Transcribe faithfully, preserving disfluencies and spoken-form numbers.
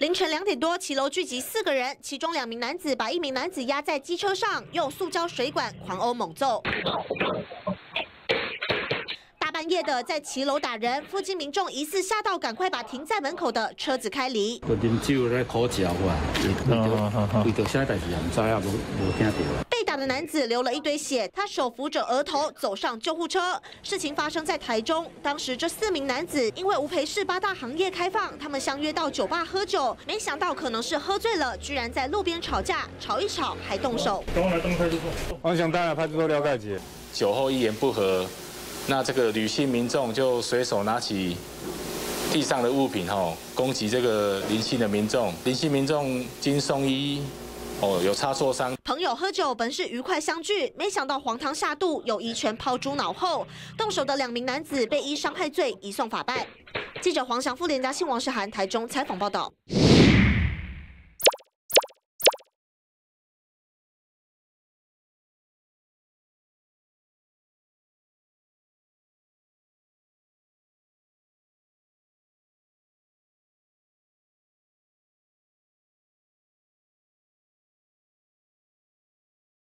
凌晨两点多，骑楼聚集四个人，其中两名男子把一名男子压在机车上，用塑胶水管狂殴猛揍。 大半夜的在骑楼打人，附近民众疑似吓到，赶快把停在门口的车子开离。 就啉酒咧口嚼啊，为着啥代志也唔知啊，无无听到。 被打的男子流了一堆血，他手扶着额头走上救护车。事情发生在台中，当时这四名男子因为吴培市八大行业开放，他们相约到酒吧喝酒，没想到可能是喝醉了，居然在路边吵架，吵一吵还动手。 等我来东派出所。我想当然派出所了解一下。 酒后一言不合。 那这个女性民众就随手拿起地上的物品吼，攻击这个林姓的民众。林姓民众经送医，哦有擦挫伤。 朋友喝酒本是愉快相聚，没想到黄汤下肚，有一拳抛诸脑后。动手的两名男子被依伤害罪移送法办。记者黄祥富、连家信王世涵台中采访报道。